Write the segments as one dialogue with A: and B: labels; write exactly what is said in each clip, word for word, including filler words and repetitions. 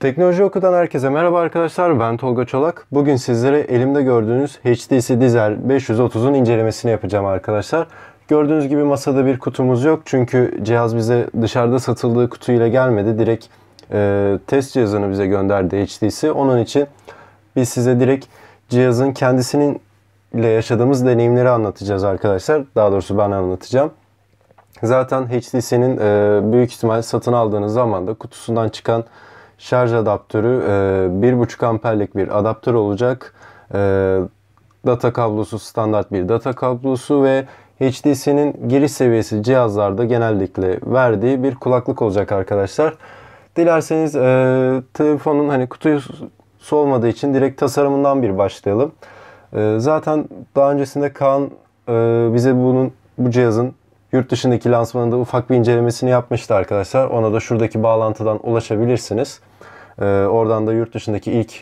A: Teknoloji Oku'dan herkese merhaba arkadaşlar, ben Tolga Çolak. Bugün sizlere elimde gördüğünüz H T C Dizel beş yüz otuzun incelemesini yapacağım arkadaşlar. Gördüğünüz gibi masada bir kutumuz yok çünkü cihaz bize dışarıda satıldığı kutuyla gelmedi. Direkt e, test cihazını bize gönderdi H T C. Onun için biz size direkt cihazın kendisinin ile yaşadığımız deneyimleri anlatacağız arkadaşlar. Daha doğrusu ben anlatacağım. Zaten H T C'nin e, büyük ihtimal satın aldığınız zaman da kutusundan çıkan şarj adaptörü e, bir buçuk amperlik bir adaptör olacak. E, data kablosu standart bir data kablosu ve H T C'nin giriş seviyesi cihazlarda genellikle verdiği bir kulaklık olacak arkadaşlar. Dilerseniz e, telefonun hani kutusu olmadığı için direkt tasarımından bir başlayalım. E, zaten daha öncesinde Kaan e, bize bunun bu cihazın yurt dışındaki lansmanında ufak bir incelemesini yapmıştı arkadaşlar. Ona da şuradaki bağlantıdan ulaşabilirsiniz. Ee, oradan da yurt dışındaki ilk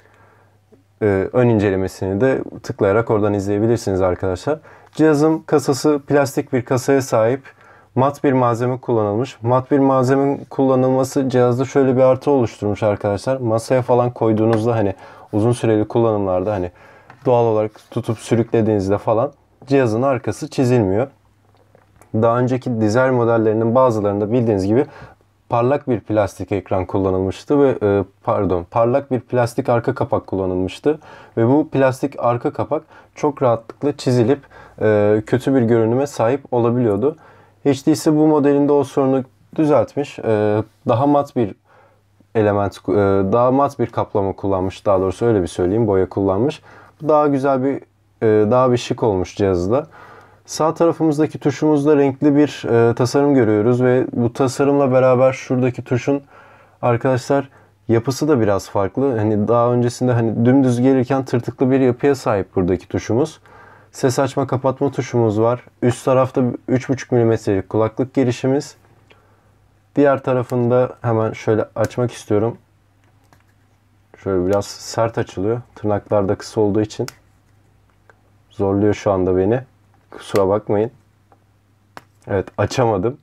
A: e, ön incelemesini de tıklayarak oradan izleyebilirsiniz arkadaşlar. Cihazın kasası plastik bir kasaya sahip. Mat bir malzeme kullanılmış. Mat bir malzeme kullanılması cihazda şöyle bir artı oluşturmuş arkadaşlar. Masaya falan koyduğunuzda hani uzun süreli kullanımlarda hani doğal olarak tutup sürüklediğinizde falan cihazın arkası çizilmiyor. Daha önceki dizel modellerinin bazılarında bildiğiniz gibi parlak bir plastik ekran kullanılmıştı ve e, pardon parlak bir plastik arka kapak kullanılmıştı ve bu plastik arka kapak çok rahatlıkla çizilip e, kötü bir görünüme sahip olabiliyordu. H T C bu modelinde o sorunu düzeltmiş. E, daha mat bir element, e, daha mat bir kaplama kullanmış. Daha doğrusu öyle bir söyleyeyim, boya kullanmış. Daha güzel bir, e, daha bir şık olmuş cihazda. Sağ tarafımızdaki tuşumuzda renkli bir e, tasarım görüyoruz ve bu tasarımla beraber şuradaki tuşun arkadaşlar yapısı da biraz farklı. Hani daha öncesinde hani dümdüz gelirken tırtıklı bir yapıya sahip buradaki tuşumuz. Ses açma kapatma tuşumuz var. Üst tarafta üç buçuk milimetrelik kulaklık girişimiz. Diğer tarafında hemen şöyle açmak istiyorum. Şöyle biraz sert açılıyor. Tırnaklar da kısa olduğu için zorluyor şu anda beni. Kusura bakmayın. Evet, açamadım.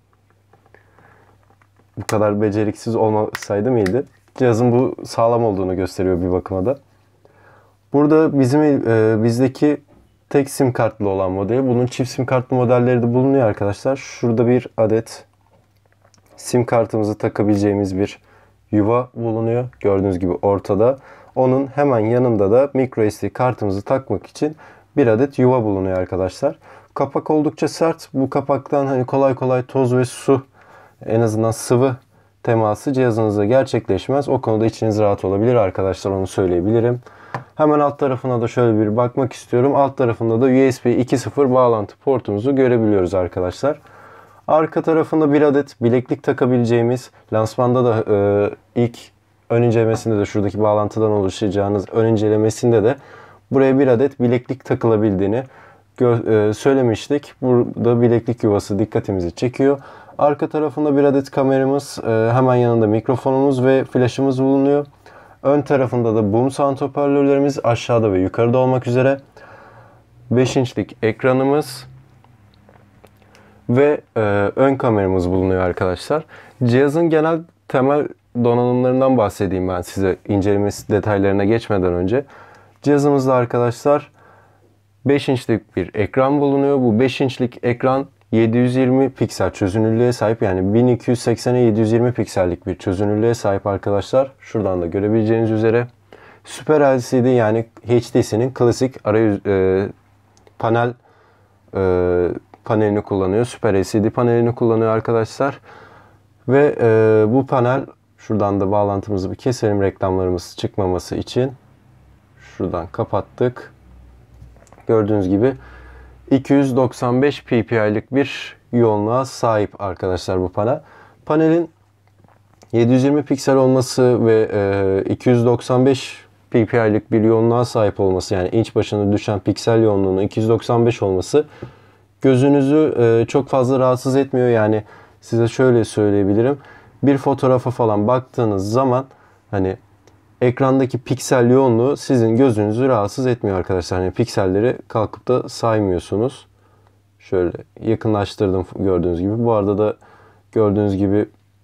A: Bu kadar beceriksiz olmasaydı mıydı? Cihazın bu sağlam olduğunu gösteriyor bir bakıma da. Burada bizim e, bizdeki tek sim kartlı olan modeli. Bunun çift sim kartlı modelleri de bulunuyor arkadaşlar. Şurada bir adet sim kartımızı takabileceğimiz bir yuva bulunuyor. Gördüğünüz gibi ortada. Onun hemen yanında da microSD kartımızı takmak için bir adet yuva bulunuyor arkadaşlar. Kapak oldukça sert. Bu kapaktan hani kolay kolay toz ve su, en azından sıvı teması cihazınızda gerçekleşmez. O konuda içiniz rahat olabilir arkadaşlar, onu söyleyebilirim. Hemen alt tarafına da şöyle bir bakmak istiyorum. Alt tarafında da U S B iki nokta sıfır bağlantı portumuzu görebiliyoruz arkadaşlar. Arka tarafında bir adet bileklik takabileceğimiz, lansmanda da e, ilk ön incelemesinde de şuradaki bağlantıdan oluşacağınız ön incelemesinde de buraya bir adet bileklik takılabildiğini söylemiştik. Burada bileklik yuvası dikkatimizi çekiyor. Arka tarafında bir adet kameramız, hemen yanında mikrofonumuz ve flaşımız bulunuyor. Ön tarafında da boom sound hoparlörlerimiz aşağıda ve yukarıda olmak üzere. beş inçlik ekranımız ve ön kameramız bulunuyor arkadaşlar. Cihazın genel temel donanımlarından bahsedeyim ben size, incelemesi detaylarına geçmeden önce. Cihazımızda arkadaşlar beş inçlik bir ekran bulunuyor. Bu beş inçlik ekran yedi yüz yirmi piksel çözünürlüğe sahip, yani bin iki yüz seksene yedi yüz yirmi piksellik bir çözünürlüğe sahip arkadaşlar. Şuradan da görebileceğiniz üzere Super L C D, yani H T C'nin klasik arayüz e, panel e, panelini kullanıyor. Super L C D panelini kullanıyor arkadaşlar. Ve e, bu panel, şuradan da bağlantımızı bir keselim reklamlarımız çıkmaması için. Şuradan kapattık. Gördüğünüz gibi iki yüz doksan beş p p i'lik bir yoğunluğa sahip arkadaşlar bu panel. Panelin yedi yüz yirmi piksel olması ve e, iki yüz doksan beş p p i'lik bir yoğunluğa sahip olması, yani inç başına düşen piksel yoğunluğunun iki yüz doksan beş olması gözünüzü e, çok fazla rahatsız etmiyor. Yani size şöyle söyleyebilirim. Bir fotoğrafa falan baktığınız zaman hani ekrandaki piksel yoğunluğu sizin gözünüzü rahatsız etmiyor arkadaşlar. Hani pikselleri kalkıp da saymıyorsunuz. Şöyle yakınlaştırdım gördüğünüz gibi. Bu arada da gördüğünüz gibi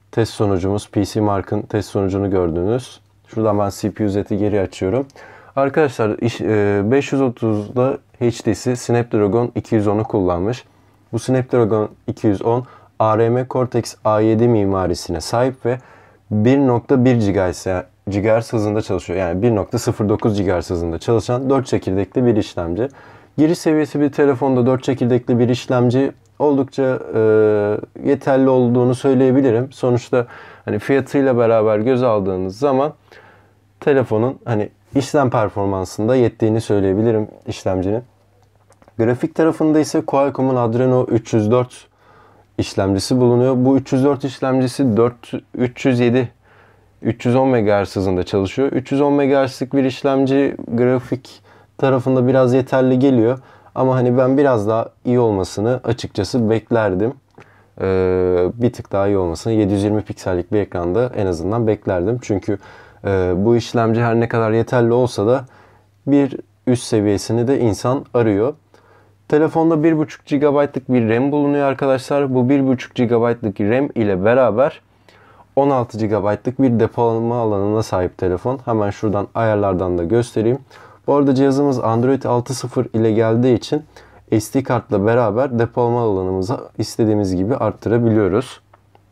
A: test sonucumuz, P C Mark'ın test sonucunu gördünüz. Şuradan ben C P U Z'yi geri açıyorum. Arkadaşlar beş yüz otuzda H T C Snapdragon iki yüz onu kullanmış. Bu Snapdragon iki yüz on A R M Cortex A yedi mimarisine sahip ve bir nokta bir gigahertz hızında çalışıyor. Yani bir nokta sıfır dokuz gigahertz hızında çalışan dört çekirdekli bir işlemci. Giriş seviyesi bir telefonda dört çekirdekli bir işlemci oldukça e, yeterli olduğunu söyleyebilirim. Sonuçta hani fiyatıyla beraber göz aldığınız zaman telefonun hani işlem performansında yettiğini söyleyebilirim işlemcinin. Grafik tarafında ise Qualcomm'un Adreno üç yüz dört işlemcisi bulunuyor. Bu üç yüz dört işlemcisi dört üç yüz yedi üç yüz on megahertz hızında çalışıyor. üç yüz on megahertz'lik bir işlemci grafik tarafında biraz yeterli geliyor. Ama hani ben biraz daha iyi olmasını açıkçası beklerdim. Ee, bir tık daha iyi olmasını yedi yüz yirmi piksellik bir ekranda en azından beklerdim. Çünkü e, bu işlemci her ne kadar yeterli olsa da bir üst seviyesini de insan arıyor. Telefonda bir buçuk gigabaytlık bir RAM bulunuyor arkadaşlar. Bu bir buçuk gigabaytlık RAM ile beraber on altı gigabaytlık bir depolama alanına sahip telefon. Hemen şuradan ayarlardan da göstereyim. Bu arada cihazımız Android altı nokta sıfır ile geldiği için S D kartla beraber depolama alanımızı istediğimiz gibi arttırabiliyoruz.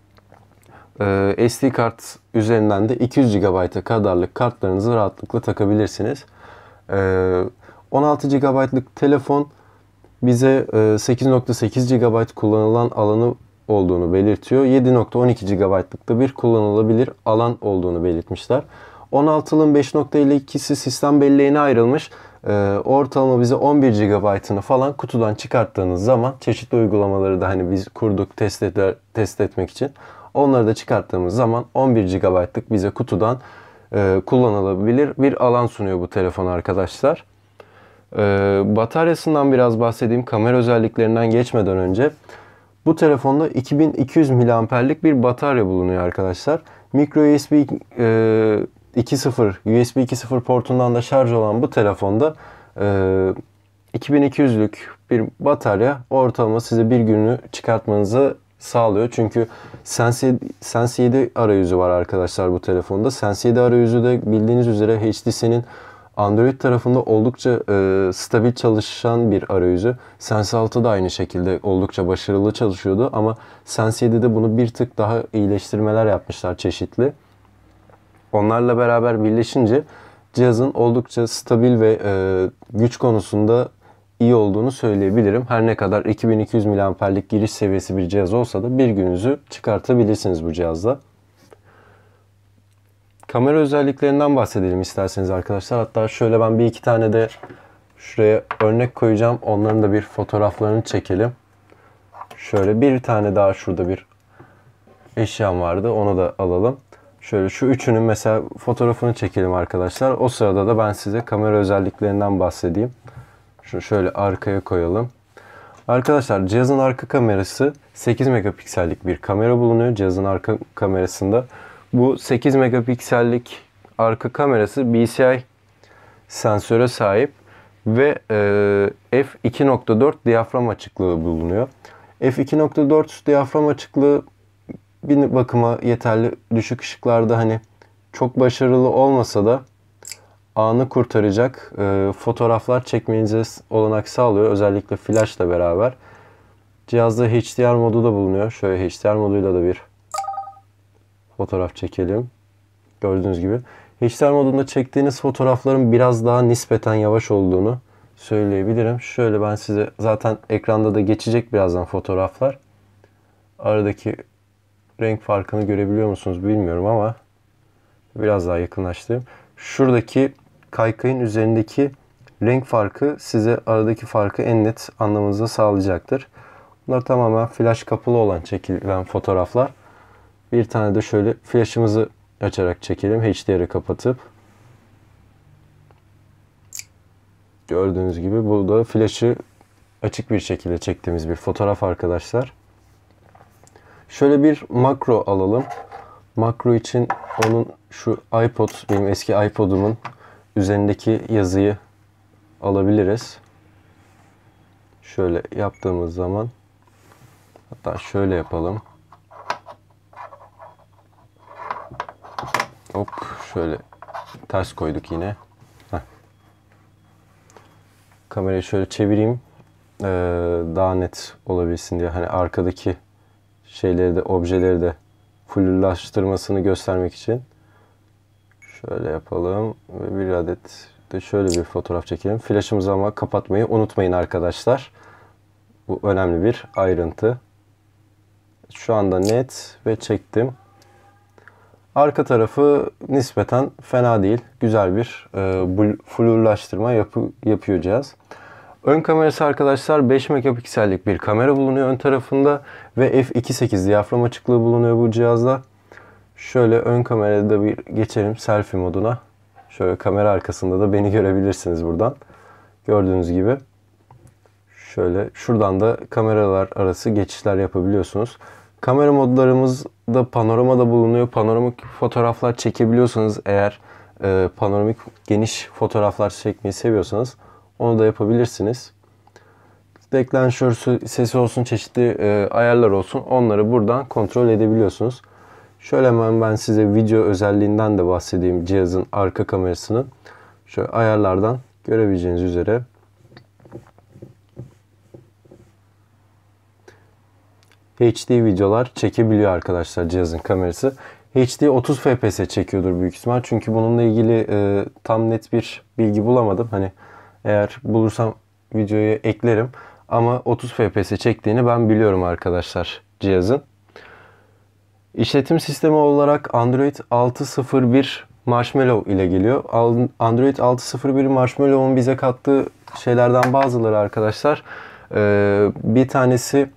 A: Ee, S D kart üzerinden de iki yüz gigabayta kadarlık kartlarınızı rahatlıkla takabilirsiniz. Ee, on altı gigabaytlık telefon bize sekiz nokta sekiz gigabayt kullanılan alanı olduğunu belirtiyor. yedi nokta on iki gigabaytlık da bir kullanılabilir alan olduğunu belirtmişler. on altının beş nokta elli ikisi sistem belleğine ayrılmış. Ee, ortalama bize on bir gigabaytını falan kutudan çıkarttığınız zaman çeşitli uygulamaları da hani biz kurduk test, eder, test etmek için. Onları da çıkarttığımız zaman on bir gigabaytlık bize kutudan e, kullanılabilir bir alan sunuyor bu telefon arkadaşlar. Ee, bataryasından biraz bahsedeyim. Kamera özelliklerinden geçmeden önce. Bu telefonda iki bin iki yüz miliamperlik bir batarya bulunuyor arkadaşlar. Micro U S B e, iki nokta sıfır U S B iki nokta sıfır portundan da şarj olan bu telefonda e, iki bin iki yüzlük bir batarya ortalama size bir günü çıkartmanızı sağlıyor. Çünkü Sense, Sense yedi arayüzü var arkadaşlar bu telefonda. Sense yedi arayüzü de bildiğiniz üzere H T C'nin Android tarafında oldukça e, stabil çalışan bir arayüzü. Sense altı da aynı şekilde oldukça başarılı çalışıyordu ama Sense yedide bunu bir tık daha iyileştirmeler yapmışlar çeşitli. Onlarla beraber birleşince cihazın oldukça stabil ve e, güç konusunda iyi olduğunu söyleyebilirim. Her ne kadar iki bin iki yüz miliamperlik giriş seviyesi bir cihaz olsa da bir gününüzü çıkartabilirsiniz bu cihazla. Kamera özelliklerinden bahsedelim isterseniz arkadaşlar. Hatta şöyle ben bir iki tane de şuraya örnek koyacağım. Onların da bir fotoğraflarını çekelim. Şöyle bir tane daha şurada bir eşyam vardı. Onu da alalım. Şöyle şu üçünün mesela fotoğrafını çekelim arkadaşlar. O sırada da ben size kamera özelliklerinden bahsedeyim. Şunu şöyle arkaya koyalım. Arkadaşlar cihazın arka kamerası sekiz megapiksellik bir kamera bulunuyor. Cihazın arka kamerasında. Bu sekiz megapiksellik arka kamerası B C I sensöre sahip ve e, f iki nokta dört diyafram açıklığı bulunuyor. f iki nokta dört diyafram açıklığı bir bakıma yeterli. Düşük ışıklarda hani çok başarılı olmasa da anı kurtaracak e, fotoğraflar çekmenize olanak sağlıyor. Özellikle flashla beraber. Cihazda H D R modu da bulunuyor. Şöyle H D R moduyla da bir fotoğraf çekelim. Gördüğünüz gibi. H D R modunda çektiğiniz fotoğrafların biraz daha nispeten yavaş olduğunu söyleyebilirim. Şöyle ben size zaten ekranda da geçecek birazdan fotoğraflar. Aradaki renk farkını görebiliyor musunuz bilmiyorum ama biraz daha yakınlaştırayım. Şuradaki kaykayın üzerindeki renk farkı size aradaki farkı en net anlamanızı sağlayacaktır. Bunlar tamamen flash kapalı olan çekilen fotoğraflar. Bir tane de şöyle flash'ımızı açarak çekelim. H D R'i kapatıp. Gördüğünüz gibi bu da flash'ı açık bir şekilde çektiğimiz bir fotoğraf arkadaşlar. Şöyle bir makro alalım. Makro için onun şu iPod, benim eski iPod'umun üzerindeki yazıyı alabiliriz. Şöyle yaptığımız zaman, hatta şöyle yapalım. Hop şöyle ters koyduk yine. Heh. Kamerayı şöyle çevireyim. Ee, daha net olabilsin diye. Hani arkadaki şeyleri de, objeleri de fulllaştırmasını göstermek için. Şöyle yapalım. Ve bir adet de şöyle bir fotoğraf çekelim. Flaşımızı ama kapatmayı unutmayın arkadaşlar. Bu önemli bir ayrıntı. Şu anda net ve çektim. Arka tarafı nispeten fena değil. Güzel bir e, flurlaştırma yapı, yapıyor cihaz. Ön kamerası arkadaşlar beş megapiksellik bir kamera bulunuyor ön tarafında ve f iki nokta sekiz diyafram açıklığı bulunuyor bu cihazda. Şöyle ön kamerada da bir geçelim selfie moduna. Şöyle kamera arkasında da beni görebilirsiniz buradan. Gördüğünüz gibi. Şöyle şuradan da kameralar arası geçişler yapabiliyorsunuz. Kamera modlarımız da panoramada bulunuyor. Panoramik fotoğraflar çekebiliyorsanız eğer e, panoramik geniş fotoğraflar çekmeyi seviyorsanız onu da yapabilirsiniz. Deklanşör sesi olsun, çeşitli e, ayarlar olsun, onları buradan kontrol edebiliyorsunuz. Şöyle hemen ben size video özelliğinden de bahsedeyim cihazın arka kamerasını. Şöyle ayarlardan görebileceğiniz üzere H D videolar çekebiliyor arkadaşlar cihazın kamerası. H D otuz F P S çekiyordur büyük ihtimal. Çünkü bununla ilgili e, tam net bir bilgi bulamadım. Hani eğer bulursam videoyu eklerim. Ama otuz F P S çektiğini ben biliyorum arkadaşlar cihazın. İşletim sistemi olarak Android altı nokta sıfır bir Marshmallow ile geliyor. Android altı nokta sıfır bir Marshmallow'un bize kattığı şeylerden bazıları arkadaşlar. E, bir tanesi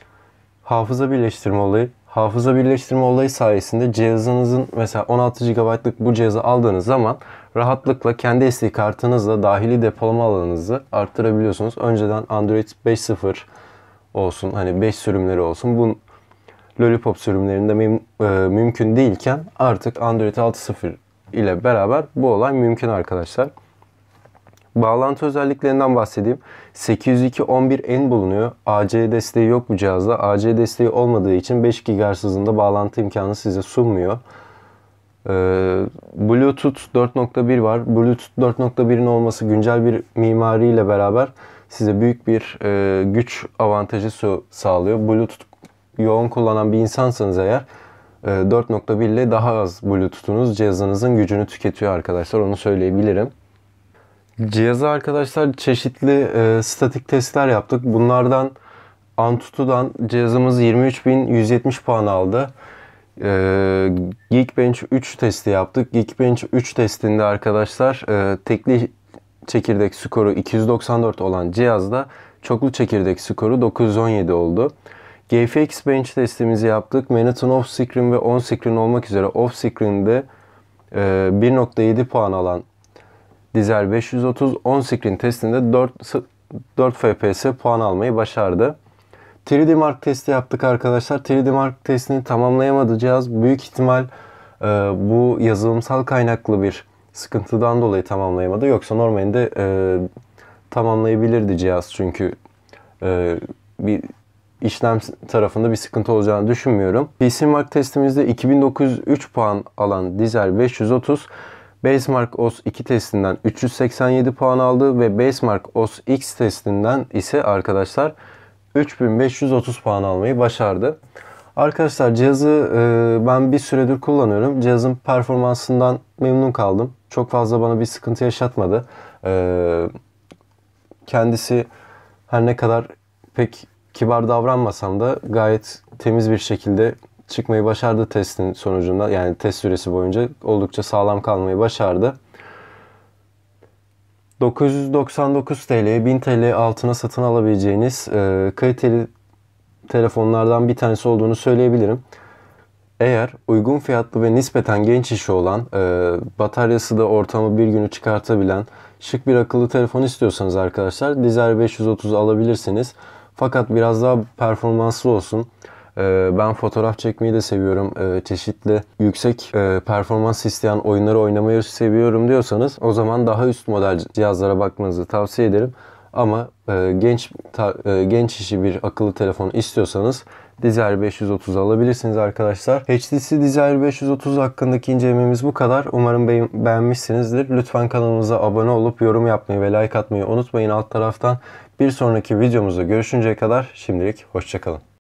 A: hafıza birleştirme olayı. Hafıza birleştirme olayı sayesinde cihazınızın mesela on altı gigabaytlık bu cihazı aldığınız zaman rahatlıkla kendi S D kartınızla dahili depolama alanınızı arttırabiliyorsunuz. Önceden Android beş nokta sıfır olsun, hani beş sürümleri olsun, bu Lollipop sürümlerinde müm, e, mümkün değilken artık Android altı nokta sıfır ile beraber bu olay mümkün arkadaşlar. Bağlantı özelliklerinden bahsedeyim. sekiz yüz iki nokta on bir N bulunuyor. A C desteği yok bu cihazda. A C desteği olmadığı için beş gigahertz hızında bağlantı imkanı size sunmuyor. Ee, Bluetooth dört nokta bir var. Bluetooth dört nokta birin olması güncel bir mimariyle beraber size büyük bir e, güç avantajı sağlıyor. Bluetooth yoğun kullanan bir insansanız eğer e, dört nokta bir ile daha az Bluetooth'unuz cihazınızın gücünü tüketiyor arkadaşlar. Onu söyleyebilirim. Cihaza arkadaşlar çeşitli e, statik testler yaptık. Bunlardan Antutu'dan cihazımız yirmi üç bin yüz yetmiş puan aldı. E, Geekbench üç testi yaptık. Geekbench üç testinde arkadaşlar e, tekli çekirdek skoru iki yüz doksan dört olan cihazda çoklu çekirdek skoru dokuz yüz on yedi oldu. G F X Bench testimizi yaptık. Manhattan Off Screen ve On Screen olmak üzere Off Screen'de e, bir nokta yedi puan alan Dizel beş yüz otuz on screen testinde dört F P S puan almayı başardı. üç D Mark testi yaptık arkadaşlar. üç D Mark testini tamamlayamadı cihaz. Büyük ihtimal e, bu yazılımsal kaynaklı bir sıkıntıdan dolayı tamamlayamadı. Yoksa normalde e, tamamlayabilirdi cihaz. Çünkü e, bir işlem tarafında bir sıkıntı olacağını düşünmüyorum. P C Mark testimizde iki bin dokuz yüz üç puan alan Dizel beş yüz otuz Basemark O S iki testinden üç yüz seksen yedi puan aldı ve Basemark O S X testinden ise arkadaşlar üç bin beş yüz otuz puan almayı başardı. Arkadaşlar cihazı e, ben bir süredir kullanıyorum. Cihazın performansından memnun kaldım. Çok fazla bana bir sıkıntı yaşatmadı. E, kendisi her ne kadar pek kibar davranmasam da gayet temiz bir şekilde çıkmayı başardı testin sonucunda. Yani test süresi boyunca oldukça sağlam kalmayı başardı. dokuz yüz doksan dokuz TL'ye bin TL altına satın alabileceğiniz e, kaliteli telefonlardan bir tanesi olduğunu söyleyebilirim. Eğer uygun fiyatlı ve nispeten genç işi olan, e, bataryası da ortamı bir günü çıkartabilen şık bir akıllı telefon istiyorsanız arkadaşlar Dizel beş yüz otuz alabilirsiniz. Fakat biraz daha performanslı olsun. Ben fotoğraf çekmeyi de seviyorum. Çeşitli yüksek performans isteyen oyunları oynamayı seviyorum diyorsanız o zaman daha üst model cihazlara bakmanızı tavsiye ederim. Ama genç genç işi bir akıllı telefon istiyorsanız Desire beş yüz otuz alabilirsiniz arkadaşlar. H T C Desire beş yüz otuz hakkındaki incelememiz bu kadar. Umarım be beğenmişsinizdir. Lütfen kanalımıza abone olup yorum yapmayı ve like atmayı unutmayın alt taraftan. Bir sonraki videomuzda görüşünceye kadar şimdilik hoşça kalın.